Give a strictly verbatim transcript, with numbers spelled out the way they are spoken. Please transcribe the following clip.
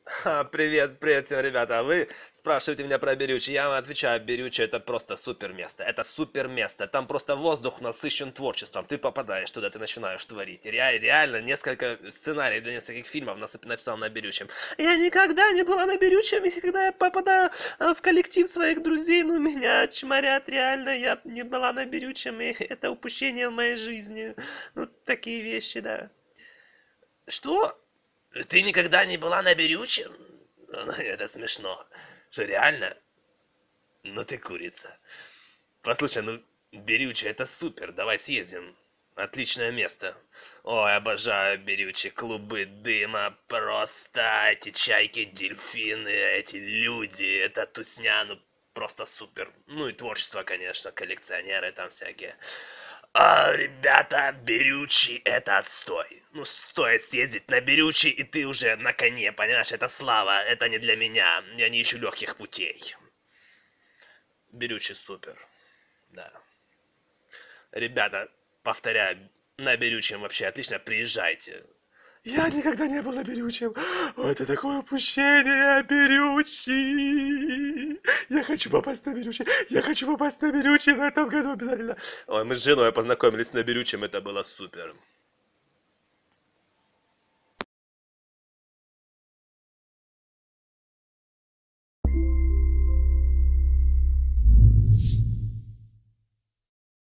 Ха, привет, привет всем, ребята. А вы спрашиваете меня про Берючи. Я вам отвечаю, Берючи это просто супер место. Это супер место. Там просто воздух насыщен творчеством. Ты попадаешь туда, ты начинаешь творить. Ре- реально, несколько сценариев для нескольких фильмов нас написал на Берючем. Я никогда не была на Берючем, и когда я попадаю а, в коллектив своих друзей, ну меня чморят реально. Я не была на Берючем, и это упущение в моей жизни. Ну, такие вещи, да. Что? Ты никогда не была на Берючем? Ну, это смешно. Что, реально? Ну ты курица. Послушай, ну Берючи это супер, давай съездим. Отличное место. Ой, обожаю Берючи. Клубы дыма, просто эти чайки, дельфины, эти люди, это тусня, ну просто супер. Ну и творчество, конечно, коллекционеры там всякие. А, ребята, Берючи это отстой. Ну, стоит съездить на Берючи, и ты уже на коне, понимаешь? Это слава, это не для меня. Я не ищу легких путей. Берючи супер, да. Ребята, повторяю, на Берючем вообще отлично, приезжайте. Я никогда не был на Берючем. О, это такое упущение, Берючи. Я хочу попасть на Берючи. Я хочу попасть на Берючи в этом году обязательно. Ой, мы с женой познакомились на Берючем, это было супер.